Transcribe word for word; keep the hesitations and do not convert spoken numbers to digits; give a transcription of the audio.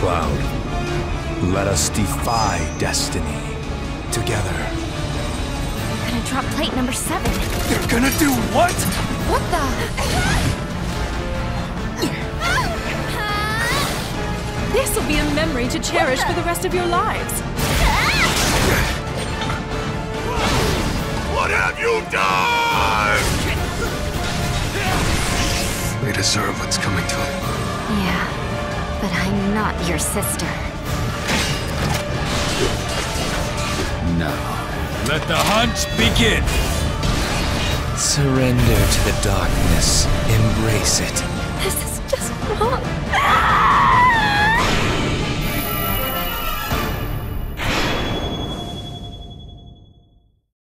Cloud. Let us defy destiny together. Gonna drop plate number seven. You're gonna do what? What the? This will be a memory to cherish for the rest of your lives. What have you done? They deserve what's coming to them. Yeah, but I'm not your sister. Now, let the hunt begin! Surrender to the darkness. Embrace it. This is just wrong.